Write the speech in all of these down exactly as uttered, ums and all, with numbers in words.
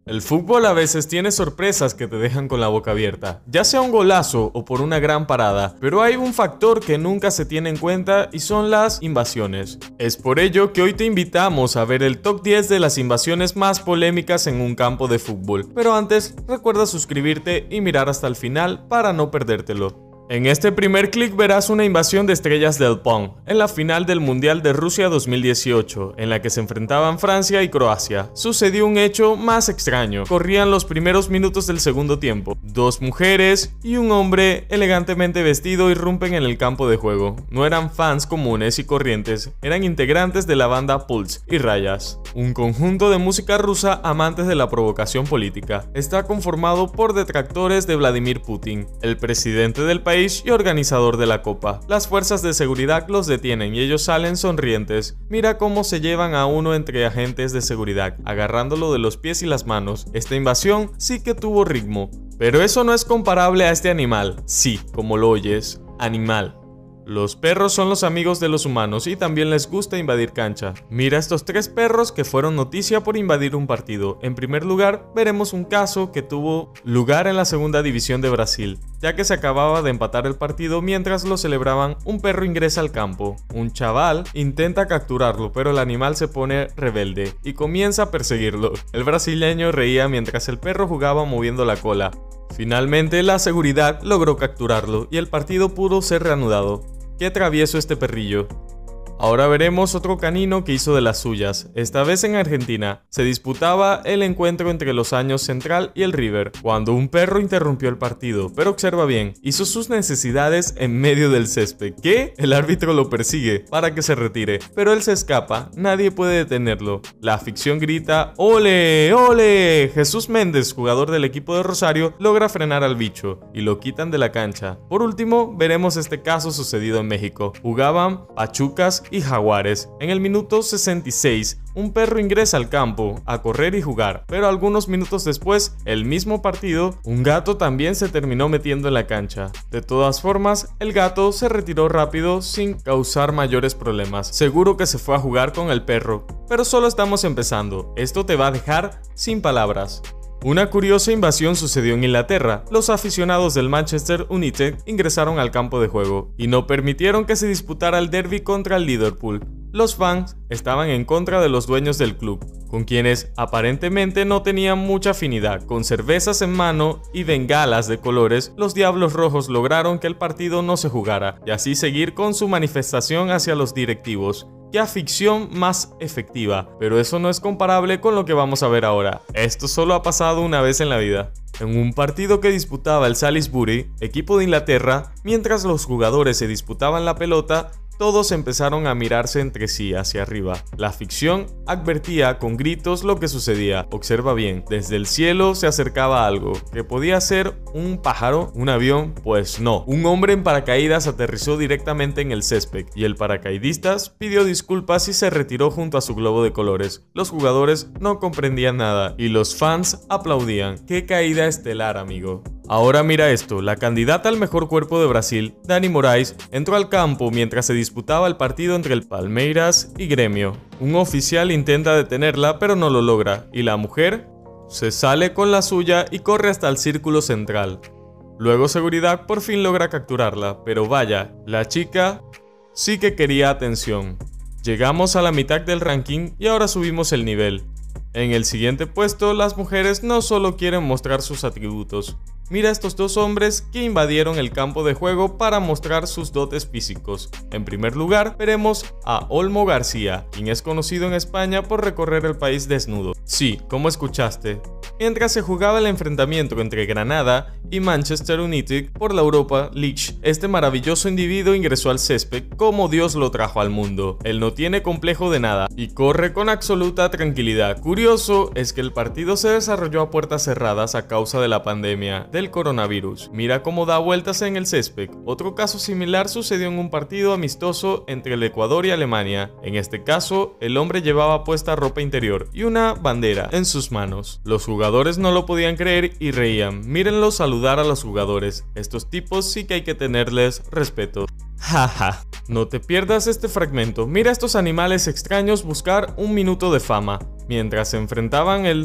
El fútbol a veces tiene sorpresas que te dejan con la boca abierta, ya sea un golazo o por una gran parada, pero hay un factor que nunca se tiene en cuenta y son las invasiones. Es por ello que hoy te invitamos a ver el top diez de las invasiones más polémicas en un campo de fútbol, pero antes recuerda suscribirte y mirar hasta el final para no perdértelo. En este primer clic verás una invasión de estrellas del Pong, en la final del Mundial de Rusia dos mil dieciocho, en la que se enfrentaban Francia y Croacia. Sucedió un hecho más extraño. Corrían los primeros minutos del segundo tiempo. Dos mujeres y un hombre elegantemente vestido irrumpen en el campo de juego. No eran fans comunes y corrientes, eran integrantes de la banda Pulse y Rayas, un conjunto de música rusa amantes de la provocación política. Está conformado por detractores de Vladimir Putin, el presidente del país y organizador de la copa. Las fuerzas de seguridad los detienen y ellos salen sonrientes. Mira cómo se llevan a uno entre agentes de seguridad, agarrándolo de los pies y las manos. Esta invasión sí que tuvo ritmo, pero eso no es comparable a este animal. Sí, como lo oyes, animal. Los perros son los amigos de los humanos y también les gusta invadir cancha. Mira estos tres perros que fueron noticia por invadir un partido. En primer lugar, veremos un caso que tuvo lugar en la segunda división de Brasil, ya que se acababa de empatar el partido mientras lo celebraban. Un perro ingresa al campo. Un chaval intenta capturarlo, pero el animal se pone rebelde y comienza a perseguirlo. El brasileño reía mientras el perro jugaba moviendo la cola. Finalmente, la seguridad logró capturarlo y el partido pudo ser reanudado. ¡Qué travieso este perrillo! Ahora veremos otro canino que hizo de las suyas. Esta vez en Argentina se disputaba el encuentro entre los años Central y el River, cuando un perro interrumpió el partido. Pero observa bien, hizo sus necesidades en medio del césped. ¿Qué? El árbitro lo persigue para que se retire, pero él se escapa, nadie puede detenerlo. La afición grita ¡ole! ¡ole! Jesús Méndez, jugador del equipo de Rosario, logra frenar al bicho y lo quitan de la cancha. Por último, veremos este caso sucedido en México. Jugaban Pachucas y Jaguares. En el minuto sesenta y seis, un perro ingresa al campo a correr y jugar, pero algunos minutos después, el mismo partido, un gato también se terminó metiendo en la cancha. De todas formas, el gato se retiró rápido sin causar mayores problemas. Seguro que se fue a jugar con el perro, pero solo estamos empezando. Esto te va a dejar sin palabras. Una curiosa invasión sucedió en Inglaterra. Los aficionados del Manchester United ingresaron al campo de juego y no permitieron que se disputara el derbi contra el Liverpool. Los fans estaban en contra de los dueños del club, con quienes aparentemente no tenían mucha afinidad. Con cervezas en mano y bengalas de colores, los Diablos Rojos lograron que el partido no se jugara y así seguir con su manifestación hacia los directivos. ¡Qué afición más efectiva! Pero eso no es comparable con lo que vamos a ver ahora. Esto solo ha pasado una vez en la vida. En un partido que disputaba el Salisbury, equipo de Inglaterra, mientras los jugadores se disputaban la pelota, todos empezaron a mirarse entre sí hacia arriba. La afición advertía con gritos lo que sucedía. Observa bien, desde el cielo se acercaba algo, que podía ser un pájaro, un avión, pues no. Un hombre en paracaídas aterrizó directamente en el césped y el paracaidista pidió disculpas y se retiró junto a su globo de colores. Los jugadores no comprendían nada y los fans aplaudían. ¡Qué caída estelar, amigo! Ahora mira esto, la candidata al mejor cuerpo de Brasil, Dani Moraes, entró al campo mientras se disputaba el partido entre el Palmeiras y Gremio. Un oficial intenta detenerla pero no lo logra, y la mujer se sale con la suya y corre hasta el círculo central. Luego seguridad por fin logra capturarla, pero vaya, la chica sí que quería atención. Llegamos a la mitad del ranking y ahora subimos el nivel. En el siguiente puesto, las mujeres no solo quieren mostrar sus atributos. Mira estos dos hombres que invadieron el campo de juego para mostrar sus dotes físicos. En primer lugar, veremos a Olmo García, quien es conocido en España por recorrer el país desnudo. Sí, como escuchaste. Mientras se jugaba el enfrentamiento entre Granada y Manchester United por la Europa League, este maravilloso individuo ingresó al césped como Dios lo trajo al mundo. Él no tiene complejo de nada y corre con absoluta tranquilidad. Curioso es que el partido se desarrolló a puertas cerradas a causa de la pandemia del coronavirus. Mira cómo da vueltas en el césped. Otro caso similar sucedió en un partido amistoso entre el Ecuador y Alemania. En este caso, el hombre llevaba puesta ropa interior y una bandera en sus manos. Los jugadores no lo podían creer y reían. Mírenlo saludar a los jugadores. Estos tipos sí que hay que tenerles respeto. Jaja. No te pierdas este fragmento. Mira a estos animales extraños buscar un minuto de fama. Mientras se enfrentaban el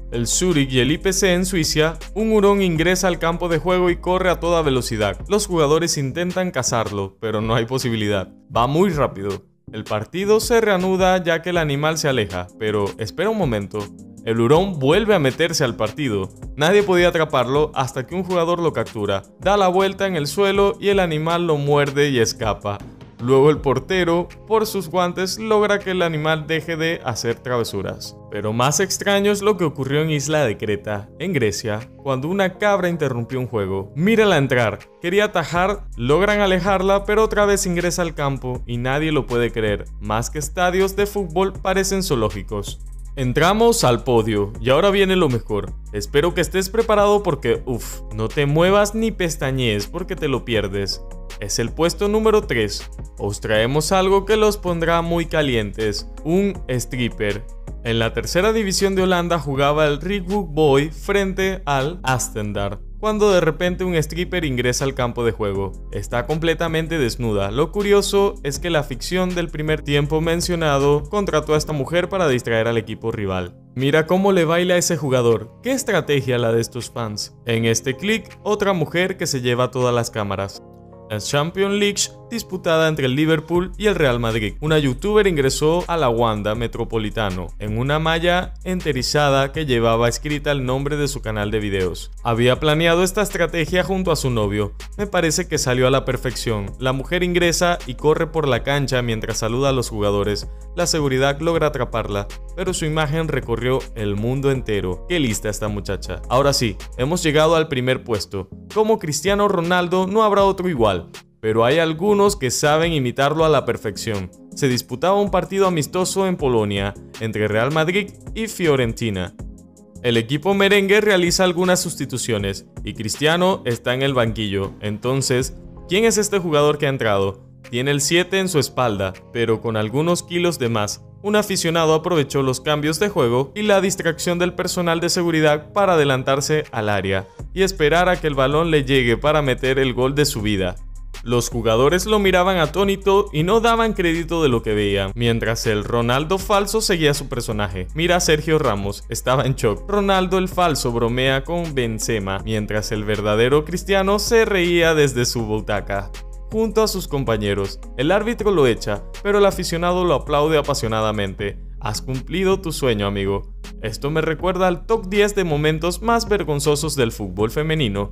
el Zurich y el I P C en Suiza, un hurón ingresa al campo de juego y corre a toda velocidad. Los jugadores intentan cazarlo, pero no hay posibilidad. Va muy rápido. El partido se reanuda ya que el animal se aleja, pero espera un momento. El hurón vuelve a meterse al partido. Nadie podía atraparlo hasta que un jugador lo captura, da la vuelta en el suelo y el animal lo muerde y escapa. Luego el portero, por sus guantes, logra que el animal deje de hacer travesuras. Pero más extraño es lo que ocurrió en Isla de Creta, en Grecia, cuando una cabra interrumpió un juego. Mírala entrar, quería atajar, logran alejarla, pero otra vez ingresa al campo y nadie lo puede creer. Más que estadios de fútbol parecen zoológicos. Entramos al podio y ahora viene lo mejor. Espero que estés preparado porque, uff, no te muevas ni pestañees porque te lo pierdes. Es el puesto número tres. Os traemos algo que los pondrá muy calientes, un stripper. En la tercera división de Holanda jugaba el Rijnmond Boys frente al Astendard, cuando de repente un stripper ingresa al campo de juego. Está completamente desnuda. Lo curioso es que la ficción del primer tiempo mencionado contrató a esta mujer para distraer al equipo rival. Mira cómo le baila a ese jugador. ¿Qué estrategia la de estos fans? En este clic, otra mujer que se lleva todas las cámaras. La Champions League disputada entre el Liverpool y el Real Madrid. Una youtuber ingresó a la Wanda Metropolitano en una malla enterizada que llevaba escrita el nombre de su canal de videos. Había planeado esta estrategia junto a su novio. Me parece que salió a la perfección. La mujer ingresa y corre por la cancha mientras saluda a los jugadores. La seguridad logra atraparla, pero su imagen recorrió el mundo entero. Qué lista esta muchacha. Ahora sí, hemos llegado al primer puesto. Como Cristiano Ronaldo no habrá otro igual. Pero hay algunos que saben imitarlo a la perfección. Se disputaba un partido amistoso en Polonia entre Real Madrid y Fiorentina. El equipo merengue realiza algunas sustituciones y Cristiano está en el banquillo. Entonces, ¿quién es este jugador que ha entrado? Tiene el siete en su espalda, pero con algunos kilos de más. Un aficionado aprovechó los cambios de juego y la distracción del personal de seguridad para adelantarse al área y esperar a que el balón le llegue para meter el gol de su vida. Los jugadores lo miraban atónito y no daban crédito de lo que veían, mientras el Ronaldo falso seguía a su personaje. Mira a Sergio Ramos, estaba en shock. Ronaldo el falso bromea con Benzema, mientras el verdadero Cristiano se reía desde su butaca junto a sus compañeros. El árbitro lo echa, pero el aficionado lo aplaude apasionadamente. Has cumplido tu sueño, amigo. Esto me recuerda al top diez de momentos más vergonzosos del fútbol femenino.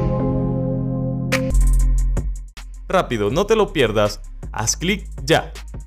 Rápido, no te lo pierdas. Haz clic ya.